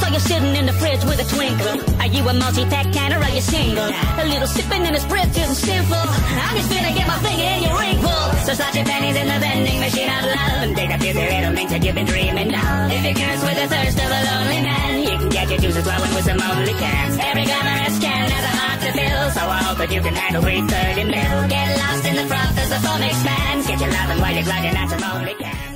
while you're sitting in the fridge with a twinkle. Are you a multi-pack can or are you single? A little sipping in a spritz isn't sinful. I'm just gonna get my finger in your ring full. So slot your pennies in the vending machine of love and take a few little mints that you've been dreaming of. If you curse with the thirst of a lonely man, you can get your juices flowing with some only cans. Every glamorous can has a heart to fill, so I hope that you can handle 330 mil. Get lost in the froth as the foam expands. Get your loving while you're gliding out some only cans.